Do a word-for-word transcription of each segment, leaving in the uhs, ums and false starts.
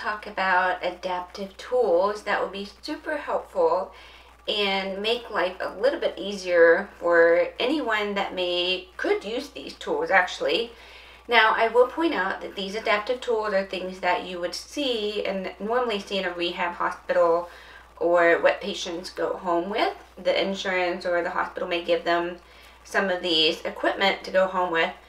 talk about adaptive tools that will be super helpful and make life a little bit easier for anyone that may could use these tools actually. Now, I will point out that these adaptive tools are things that you would see and normally see in a rehab hospital or what patients go home with. The insurance or the hospital may give them some of these equipment to go home with.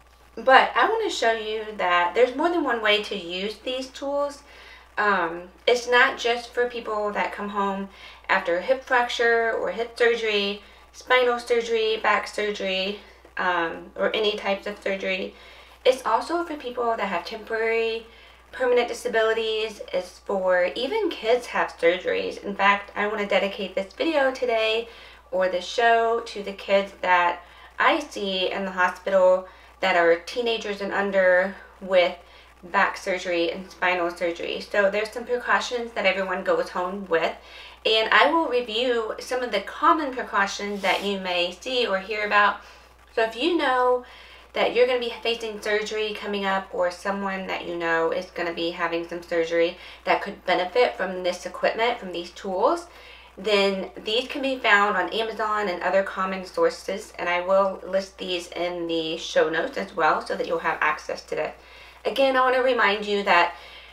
But I want to show you that there's more than one way to use these tools. Um, it's not just for people that come home after a hip fracture or hip surgery, spinal surgery, back surgery, um, or any types of surgery. It's also for people that have temporary, permanent disabilities. It's for even kids have surgeries. In fact, I want to dedicate this video today or this show to the kids that I see in the hospital that are teenagers and under with back surgery and spinal surgery. So there's some precautions that everyone goes home with, and I will review some of the common precautions that you may see or hear about. So if you know that you're going to be facing surgery coming up, or someone that you know is going to be having some surgery that could benefit from this equipment, from these tools, then these can be found on Amazon and other common sources, and I will list these in the show notes as well so that you'll have access to this. Again, I want to remind you that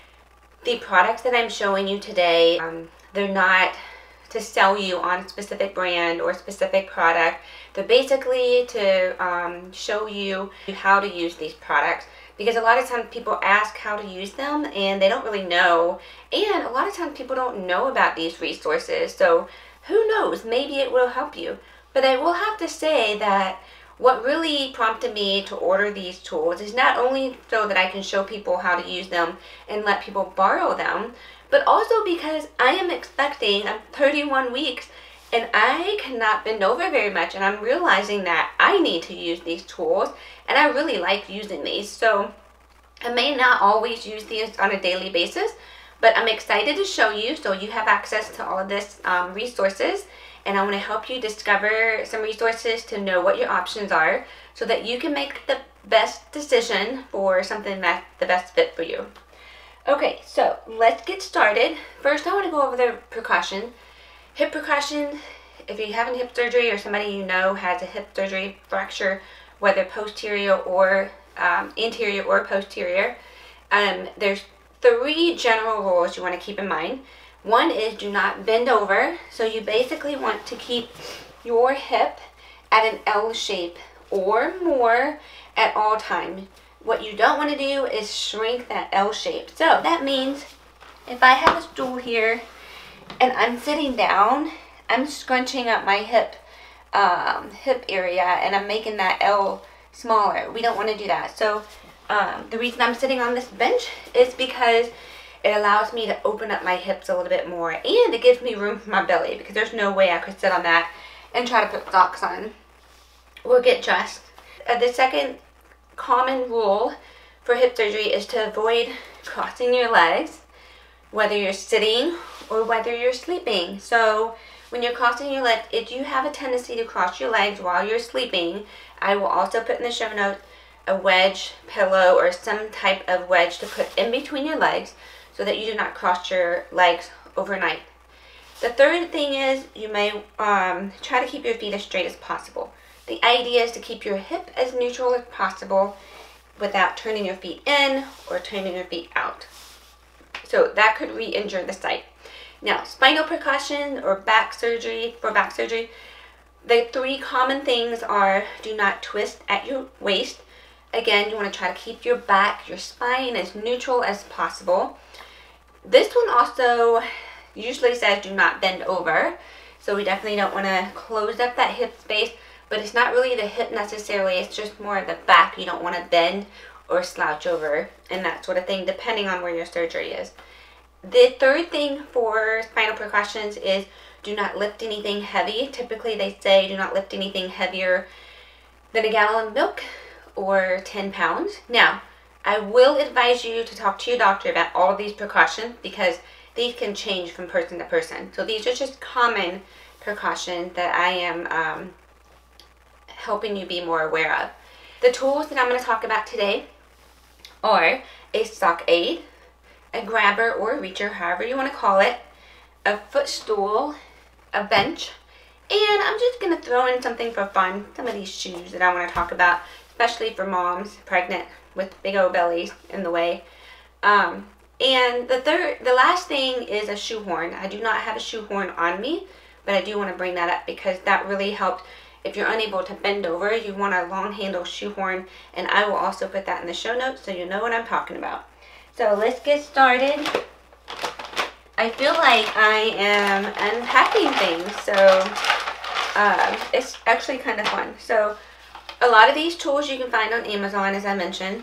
the products that I'm showing you today, um, they're not to sell you on a specific brand or specific product. They're basically to um, show you how to use these products, because a lot of times people ask how to use them and they don't really know, and a lot of times people don't know about these resources. So who knows, maybe it will help you. But I will have to say that what really prompted me to order these tools is not only so that I can show people how to use them and let people borrow them, but also because I am expecting, I'm thirty-one weeks, and I cannot bend over very much, and I'm realizing that I need to use these tools, and I really like using these. So I may not always use these on a daily basis, but I'm excited to show you so you have access to all of this um, resources, and I want to help you discover some resources to know what your options are so that you can make the best decision for something that's the best fit for you. Okay, so let's get started. First, I want to go over the precaution. Hip precaution, if you're having hip surgery or somebody you know has a hip surgery fracture, whether posterior or um, anterior or posterior, um, there's three general rules you want to keep in mind. One is do not bend over. So you basically want to keep your hip at an L shape or more at all times. What you don't want to do is shrink that L shape. So that means if I have a stool here and I'm sitting down, I'm scrunching up my hip um, hip area and I'm making that L smaller. We don't want to do that. So um, the reason I'm sitting on this bench is because it allows me to open up my hips a little bit more, and it gives me room for my belly, because there's no way I could sit on that and try to put socks on or get dressed. Uh, the second common rule for hip surgery is to avoid crossing your legs, whether you're sitting or whether you're sleeping. So when you're crossing your legs, if you have a tendency to cross your legs while you're sleeping, I will also put in the show notes a wedge pillow or some type of wedge to put in between your legs so that you do not cross your legs overnight. The third thing is you may um, try to keep your feet as straight as possible. The idea is to keep your hip as neutral as possible without turning your feet in or turning your feet out. So that could re-injure the site. Now, spinal precaution or back surgery, for back surgery, the three common things are do not twist at your waist. Again, you want to try to keep your back, your spine as neutral as possible. This one also usually says do not bend over. So we definitely don't want to close up that hip space, but it's not really the hip necessarily, it's just more of the back. You don't want to bend or slouch over and that sort of thing, depending on where your surgery is. The third thing for spinal precautions is do not lift anything heavy. Typically they say do not lift anything heavier than a gallon of milk or ten pounds. Now, I will advise you to talk to your doctor about all of these precautions, because these can change from person to person. So these are just common precautions that I am um, helping you be more aware of. The tools that I'm going to talk about today are a sock aid, a grabber or a reacher, however you want to call it, a footstool, a bench, and I'm just going to throw in something for fun, some of these shoes that I want to talk about, especially for moms pregnant with big old bellies in the way. Um, and the third, the last thing is a shoehorn. I do not have a shoehorn on me, but I do want to bring that up because that really helps. If you're unable to bend over, you want a long handle shoehorn, and I will also put that in the show notes so you know what I'm talking about. So let's get started. I feel like I am unpacking things, so um, it's actually kind of fun. So a lot of these tools you can find on Amazon, as I mentioned,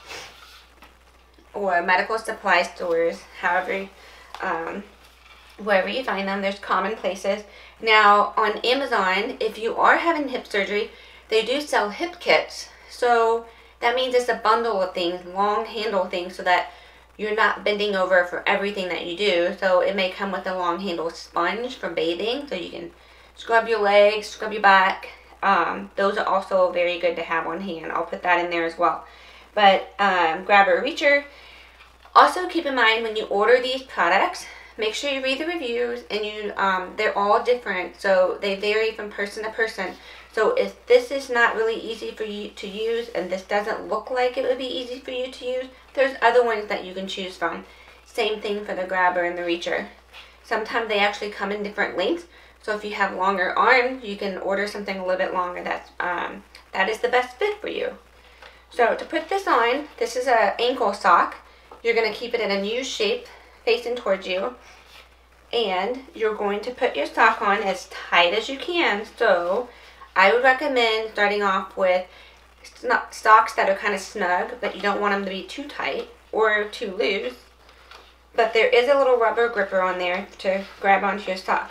or medical supply stores, however, um, wherever you find them. There's common places. Now on Amazon, if you are having hip surgery, they do sell hip kits. So that means it's a bundle of things, long handle things, so that you're not bending over for everything that you do. So it may come with a long handle sponge for bathing, so you can scrub your legs, scrub your back. Um, those are also very good to have on hand. I'll put that in there as well. But um, grabber, reacher. Also keep in mind when you order these products, make sure you read the reviews, and you um, they're all different, so they vary from person to person. So if this is not really easy for you to use, and this doesn't look like it would be easy for you to use, there's other ones that you can choose from. Same thing for the grabber and the reacher. Sometimes they actually come in different lengths, so if you have longer arms, you can order something a little bit longer that's um, that is the best fit for you. So to put this on, this is an ankle sock. You're going to keep it in a U shape facing towards you, and you're going to put your sock on as tight as you can. So I would recommend starting off with socks that are kind of snug, but you don't want them to be too tight or too loose. But there is a little rubber gripper on there to grab onto your sock.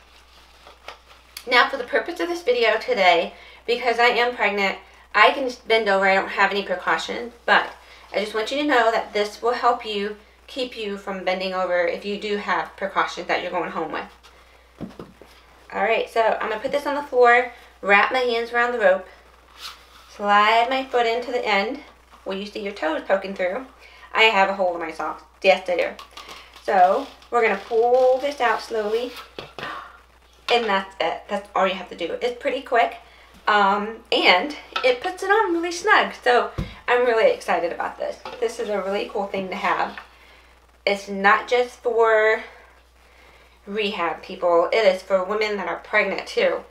Now for the purpose of this video today, because I am pregnant, I can just bend over. I don't have any precautions, but I just want you to know that this will help you keep you from bending over if you do have precautions that you're going home with. Alright, so I'm going to put this on the floor, wrap my hands around the rope, slide my foot into the end where you see your toes poking through. I have a hole in my socks. Yes, I do. So we're going to pull this out slowly, and that's it. That's all you have to do. It's pretty quick, um, and it puts it on really snug. So I'm really excited about this. This is a really cool thing to have. It's not just for rehab people. It is for women that are pregnant too.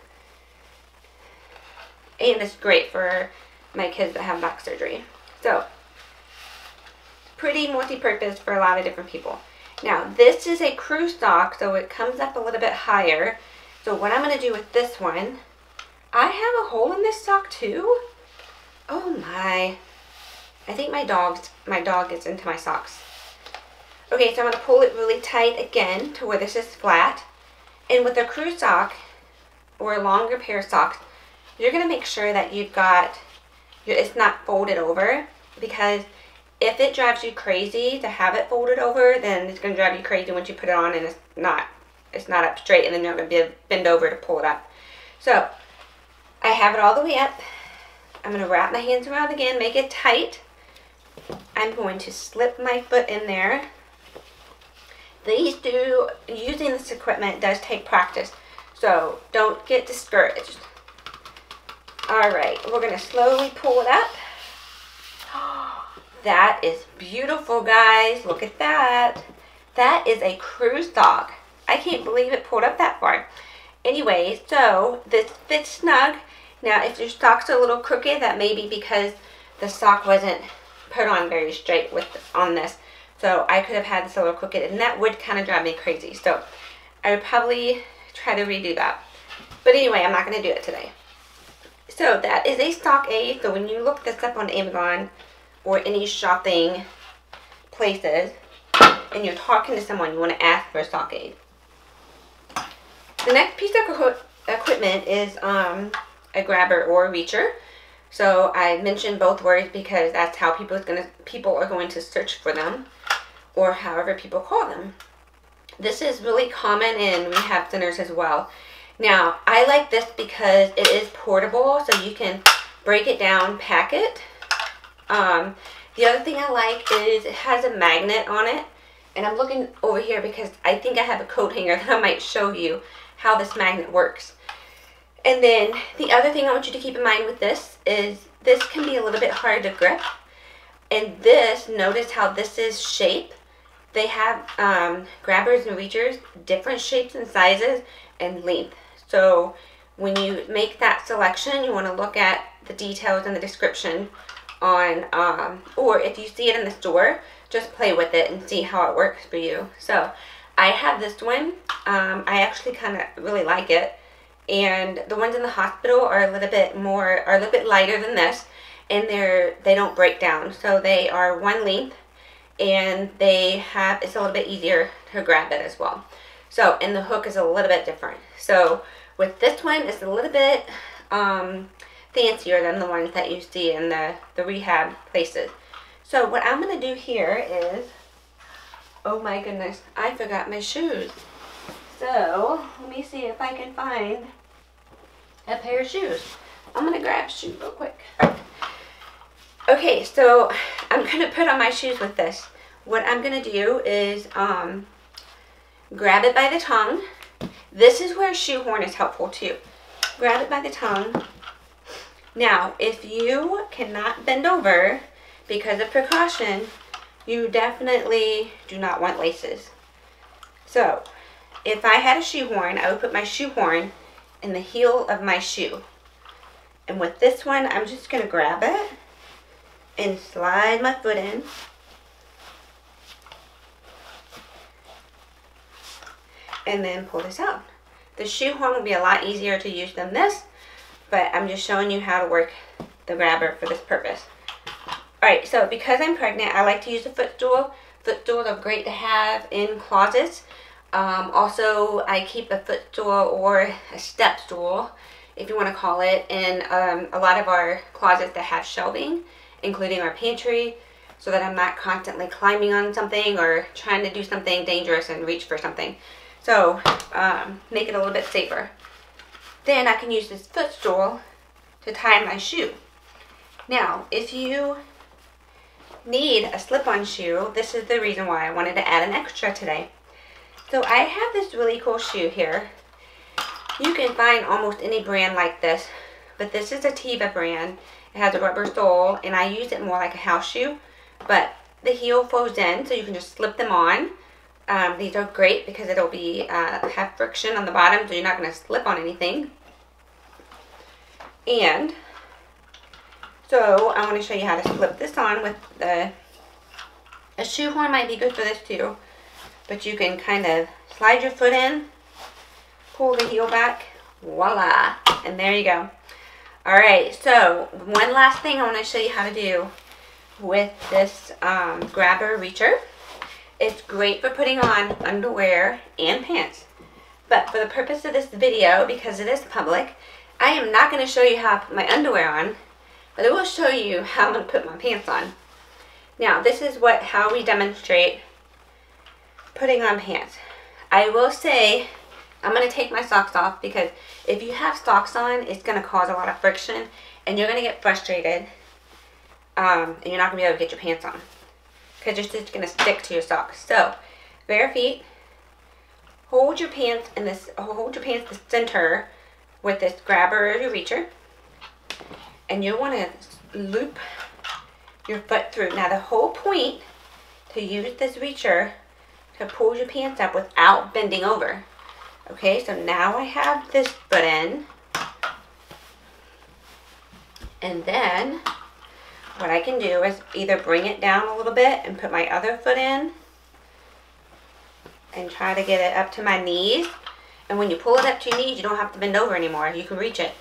And it's great for my kids that have back surgery. So, pretty multi-purpose for a lot of different people. Now, this is a crew sock, so it comes up a little bit higher. So what I'm going to do with this one, I have a hole in this sock too. Oh my. I think my dog's, my dog gets into my socks. Okay, so I'm going to pull it really tight again to where this is flat. And with a crew sock or a longer pair of socks, you're going to make sure that you've got, it's not folded over, because if it drives you crazy to have it folded over, then it's going to drive you crazy once you put it on and it's not, it's not up straight, and then you're going to bend over to pull it up. So I have it all the way up. I'm going to wrap my hands around again, make it tight. I'm going to slip my foot in there. These do, using this equipment does take practice, so don't get discouraged. Alright, we're going to slowly pull it up. That is beautiful, guys. Look at that. That is a crew sock. I can't believe it pulled up that far. Anyway, so this fits snug. Now, if your sock's a little crooked, that may be because the sock wasn't put on very straight with on this. So I could have had this a little crooked, and that would kind of drive me crazy. So I would probably try to redo that. But anyway, I'm not going to do it today. So that is a sock aid. So when you look this up on Amazon or any shopping places and you're talking to someone, you want to ask for a sock aid. The next piece of equipment is um, a grabber or a reacher. So I mentioned both words because that's how people is gonna people are going to search for them, or however people call them. This is really common in rehab centers as well. Now, I like this because it is portable, so you can break it down, pack it. Um, the other thing I like is it has a magnet on it, And I'm looking over here because I think I have a coat hanger that I might show you how this magnet works. And then the other thing I want you to keep in mind with this is this can be a little bit hard to grip. And this, notice how this is shape. They have um, grabbers and reachers, different shapes and sizes and length. So when you make that selection, you want to look at the details in the description on, um, or if you see it in the store, just play with it and see how it works for you. So I have this one. Um, I actually kind of really like it. And the ones in the hospital are a little bit more, are a little bit lighter than this. And they're, they don't break down. So they are one length. And they have, it's a little bit easier to grab it as well. So, and the hook is a little bit different. So with this one, it's a little bit um, fancier than the ones that you see in the, the rehab places. So what I'm going to do here is, oh my goodness, I forgot my shoes. So let me see if I can find a pair of shoes. I'm going to grab a shoe real quick. Okay, so I'm going to put on my shoes with this. What I'm going to do is um, grab it by the tongue. This is where a shoehorn is helpful too. Grab it by the tongue. Now, if you cannot bend over because of precaution, you definitely do not want laces. So, if I had a shoehorn, I would put my shoehorn in the heel of my shoe. And with this one, I'm just going to grab it and slide my foot in. And then pull this out. The shoehorn will be a lot easier to use than this, but I'm just showing you how to work the grabber for this purpose. Alright, so because I'm pregnant, I like to use a footstool. Footstools are great to have in closets. Um, also, I keep a footstool or a step stool, if you want to call it, in um, a lot of our closets that have shelving, including our pantry, so that I'm not constantly climbing on something or trying to do something dangerous and reach for something. So, um, make it a little bit safer. Then I can use this footstool to tie my shoe. Now, if you need a slip-on shoe, this is the reason why I wanted to add an extra today. So I have this really cool shoe here. You can find almost any brand like this, but this is a Teva brand. It has a rubber sole, and I use it more like a house shoe, but the heel folds in, so you can just slip them on. Um, these are great because it'll be uh, have friction on the bottom, so you're not going to slip on anything. And so I want to show you how to slip this on with the, a shoehorn might be good for this too, but you can kind of slide your foot in, pull the heel back, voila, and there you go. Alright, so one last thing I want to show you how to do with this um, grabber reacher. It's great for putting on underwear and pants, but for the purpose of this video, because it is public, I am not going to show you how to put my underwear on, but I will show you how I'm going to put my pants on. Now, this is what how we demonstrate putting on pants. I will say, I'm going to take my socks off because if you have socks on, it's going to cause a lot of friction and you're going to get frustrated um, and you're not going to be able to get your pants on because it's just going to stick to your socks. So, bare feet, hold your pants in this, hold your pants the center with this grabber or your reacher, and you want to loop your foot through. Now the whole point to use this reacher to pull your pants up without bending over. Okay, so now I have this foot in, and then what I can do is either bring it down a little bit and put my other foot in and try to get it up to my knees. And when you pull it up to your knees, you don't have to bend over anymore. You can reach it.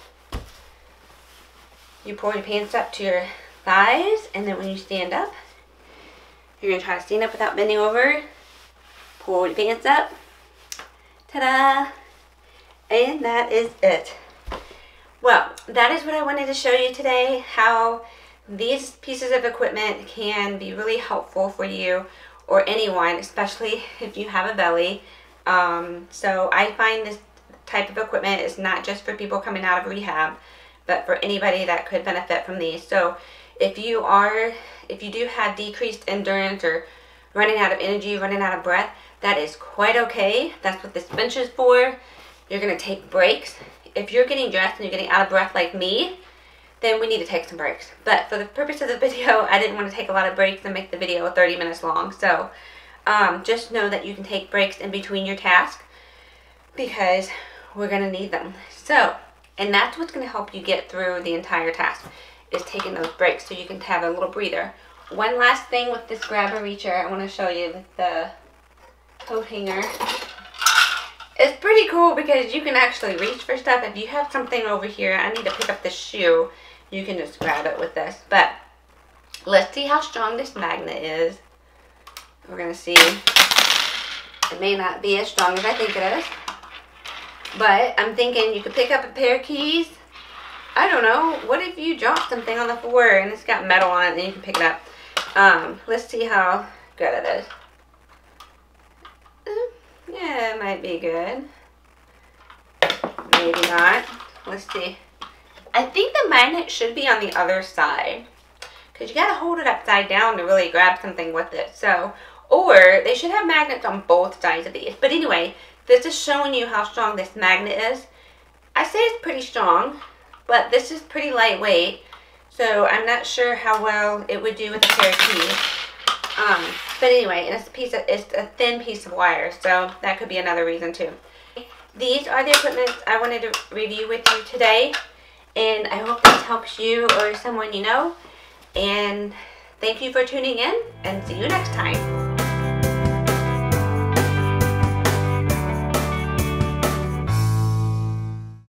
You pull your pants up to your thighs, and then when you stand up, you're going to try to stand up without bending over. Pull your pants up. Ta-da! And that is it. Well, that is what I wanted to show you today, how these pieces of equipment can be really helpful for you or anyone, especially if you have a belly. Um, so I find this type of equipment is not just for people coming out of rehab, but for anybody that could benefit from these. So if you are, if you do have decreased endurance or, running out of energy, running out of breath, that is quite okay. That's what this bench is for. You're gonna take breaks. If you're getting dressed and you're getting out of breath like me, then we need to take some breaks. But for the purpose of the video, I didn't want to take a lot of breaks and make the video thirty minutes long. So um, just know that you can take breaks in between your tasks because we're gonna need them. So, and that's what's gonna help you get through the entire task, is taking those breaks so you can have a little breather. One last thing with this grabber reacher I want to show you with the coat hanger. It's pretty cool because you can actually reach for stuff. If you have something over here, I need to pick up this shoe, you can just grab it with this. But let's see how strong this magnet is. We're going to see. It may not be as strong as I think it is. But I'm thinking you could pick up a pair of keys. I don't know. What if you drop something on the floor and it's got metal on it and then you can pick it up? Um, let's see how good it is. Yeah, it might be good. Maybe not. Let's see. I think the magnet should be on the other side, because you got to hold it upside down to really grab something with it. So, or they should have magnets on both sides of these. But anyway, this is showing you how strong this magnet is. I say it's pretty strong, but this is pretty lightweight. So I'm not sure how well it would do with a pair of keys. Um, but anyway, it's a piece of, it's a thin piece of wire, so that could be another reason too. These are the equipment I wanted to review with you today, and I hope this helps you or someone you know. And thank you for tuning in, and see you next time.